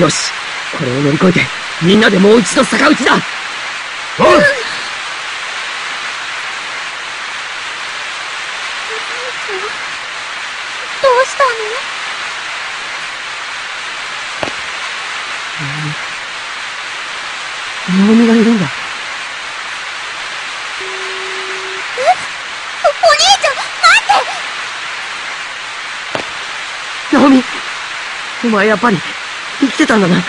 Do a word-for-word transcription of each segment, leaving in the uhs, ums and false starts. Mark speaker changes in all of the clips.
Speaker 1: よし、これを乗り越えてみんなでもう一度逆打ちだ。おう。
Speaker 2: どうした
Speaker 1: の？ナオミがいるんだ。
Speaker 2: え？お、お兄ちゃん、待って！
Speaker 1: ナオミ、お前やっぱり生きてたんだな。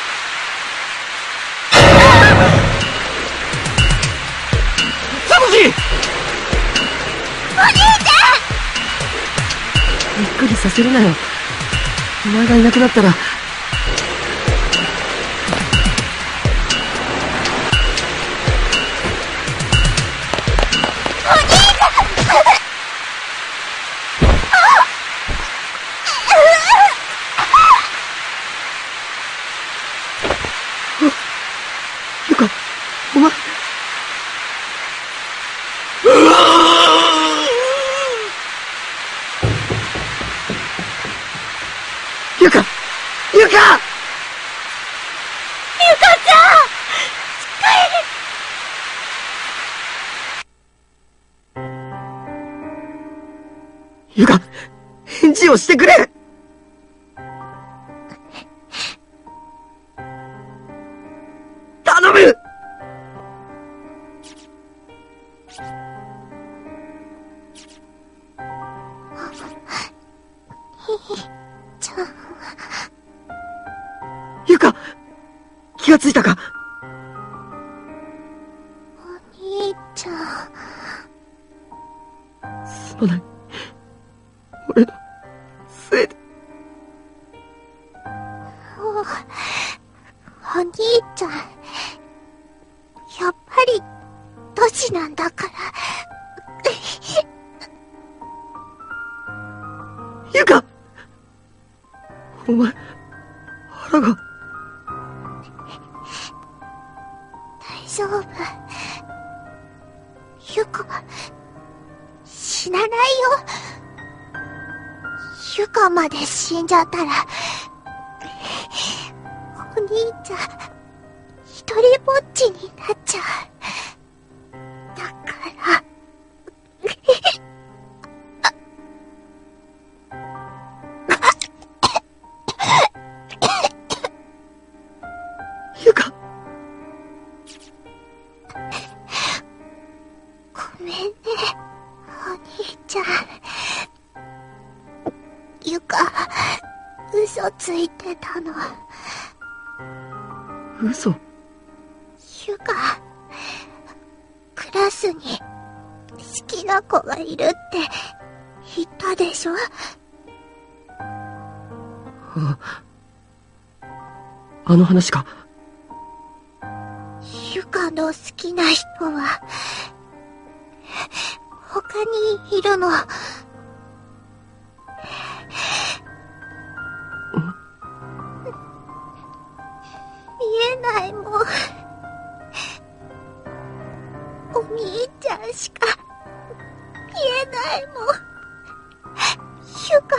Speaker 1: サトシ！
Speaker 2: お兄ちゃん！
Speaker 1: びっくりさせるなよ。お前がいなくなったら。ゆか、お前。ゆか、ゆか、ゆかちゃん、ゆか、返事をしてくれ。頼む。
Speaker 2: ちゃん。
Speaker 1: ゆか、気がついたか。
Speaker 2: お兄ちゃん。
Speaker 1: すまない。俺のせいで。
Speaker 2: お、お兄ちゃん。やっぱり、ドジなんだから。
Speaker 1: ゆか、お前、腹が。
Speaker 2: 大丈夫。ゆか、死なないよ。ゆかまで死んじゃったら、お兄ちゃん、一人ぼっちになっちゃう。だから、
Speaker 1: ゆか。
Speaker 2: ごめんね、お兄ちゃん。ゆか、嘘ついてたの。
Speaker 1: 嘘。
Speaker 2: ゆか、クラスに好きな子がいるって言ったでしょ？
Speaker 1: あ、あの話か。
Speaker 2: ゆかの好きな人は他にいるの。見えないもん。お兄ちゃんしか見えないもん。ゆか、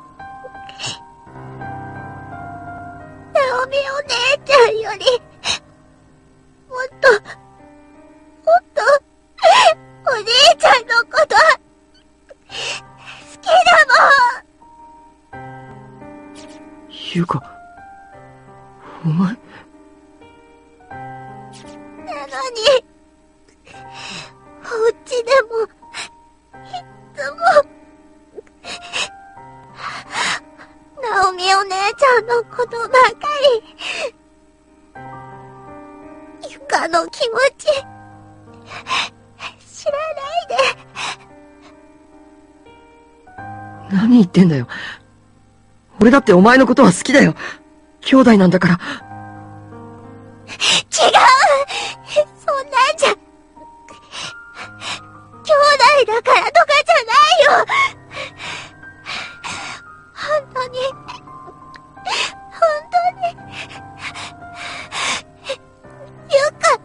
Speaker 2: ナオミお姉ちゃんよりもっともっとお兄ちゃんのこと好きだもん。
Speaker 1: ゆか、お前。
Speaker 2: なのに、お家でも、いっつも、ナオミお姉ちゃんのことばかり。ゆかの気持ち、知らないで。
Speaker 1: 何言ってんだよ。俺だってお前のことは好きだよ。兄弟なんだから。
Speaker 2: 違う！そんなんじゃ、兄弟だからとかじゃないよ。本当に、本当に、ゆか。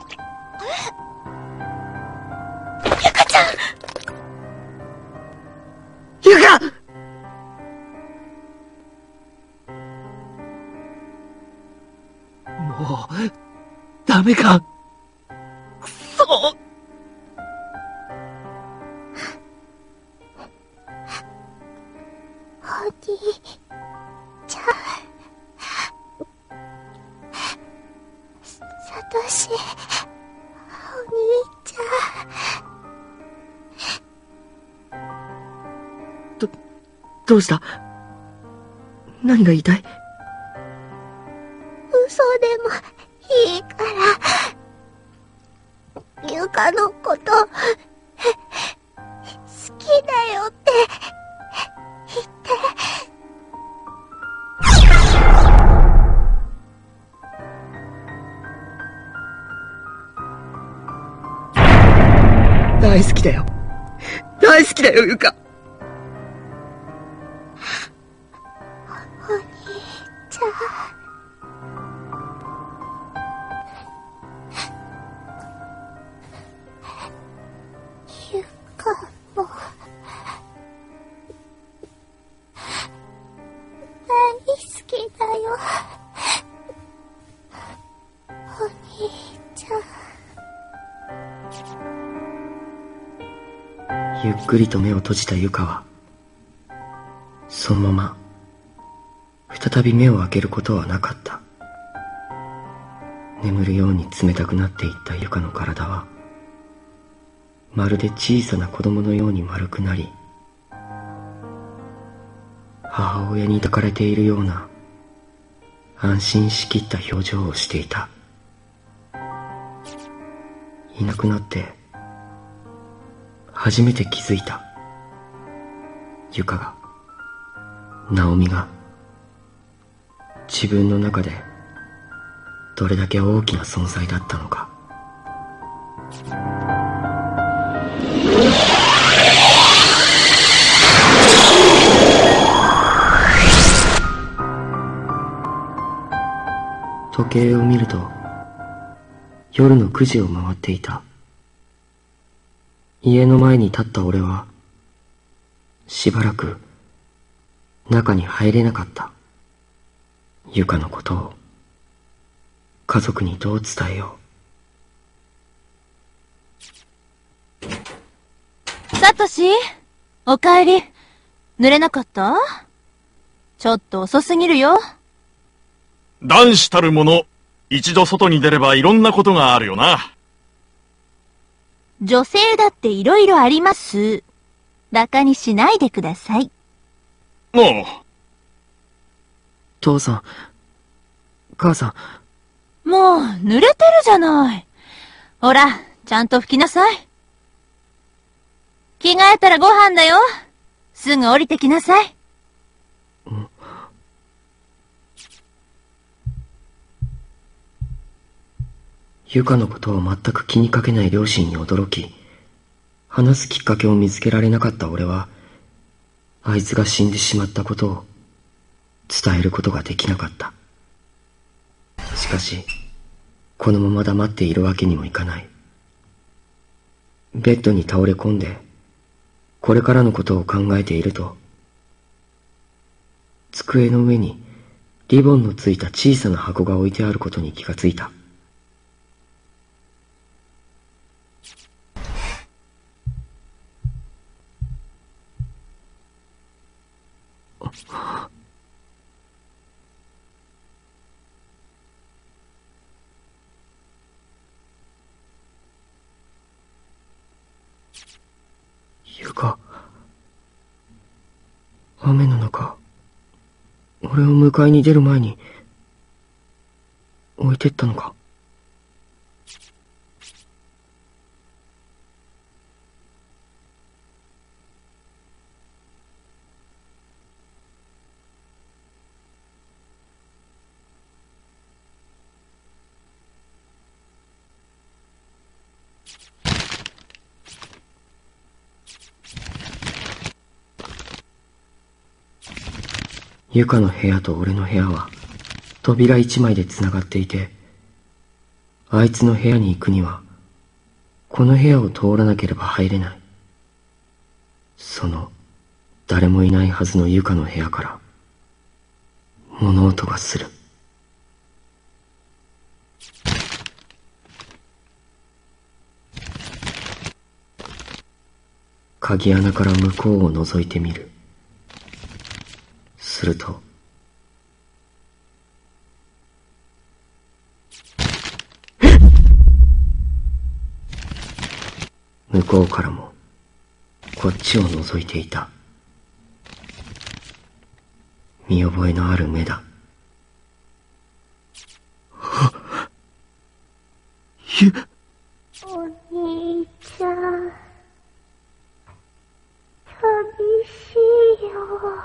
Speaker 2: ゆかちゃん。
Speaker 3: ダメか。くそ。
Speaker 2: お兄ちゃん。サトシ、お兄ちゃん。
Speaker 1: ど、どうした？何が言いたい？
Speaker 2: 嘘でもいいから、ゆかのこと好きだよって言って。
Speaker 1: 大好きだよ。大好きだよ、ゆか。
Speaker 2: お兄ちゃん。ゆかも大好きだよ。お兄ちゃん。
Speaker 1: ゆっくりと目を閉じたゆかは、そのまま再び目を開けることはなかった。眠るように冷たくなっていったゆかの体は、まるで小さな子供のように丸くなり、母親に抱かれているような安心しきった表情をしていた。いなくなって初めて気づいた。ゆかが、ナオミが、自分の中でどれだけ大きな存在だったのか。時計を見ると夜のくじを回っていた。家の前に立った俺はしばらく中に入れなかった。ゆかのことを家族にどう伝えよ
Speaker 4: う。サトシ、おかえり。濡れなかった？ちょっと遅すぎるよ。
Speaker 5: 男子たるもの、一度外に出ればいろんなことがあるよな。
Speaker 4: 女性だっていろいろあります。馬鹿にしないでください。
Speaker 5: おう。
Speaker 1: 父さん、母さ
Speaker 4: ん。もう、濡れてるじゃない。ほら、ちゃんと拭きなさい。着替えたらご飯だよ。すぐ降りてきなさい。うん。
Speaker 1: ゆかのことを全く気にかけない両親に驚き、話すきっかけを見つけられなかった俺は、あいつが死んでしまったことを伝えることができなかった。しかし、このまま黙っているわけにもいかない。ベッドに倒れ込んで、これからのことを考えていると、机の上にリボンのついた小さな箱が置いてあることに気がついた。ゆか、雨の中、俺を迎えに出る前に置いてったのか。ゆかの部屋と俺の部屋は扉一枚でつながっていて、あいつの部屋に行くにはこの部屋を通らなければ入れない。その誰もいないはずのゆかの部屋から物音がする。 鍵穴から向こうを覗いてみる。すると向こうからもこっちを覗いていた。見覚えのある目だ。
Speaker 2: ゆお兄ちゃん、寂しいよ。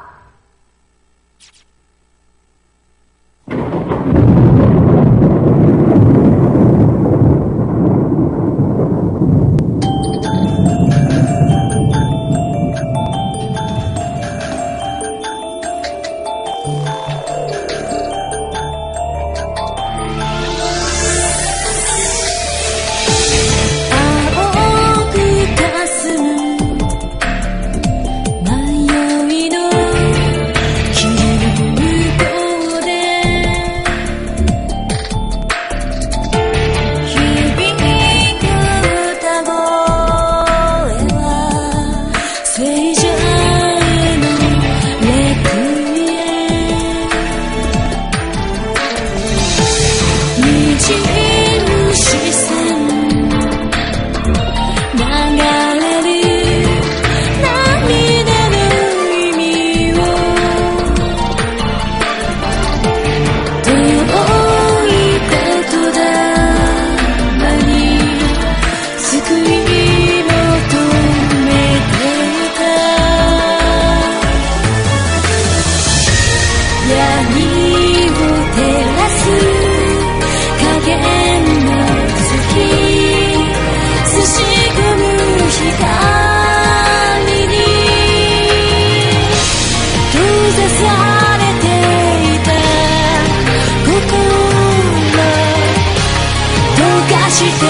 Speaker 2: してゆく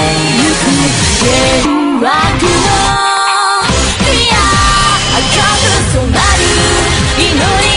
Speaker 2: 幻惑のいや赤く染まる祈り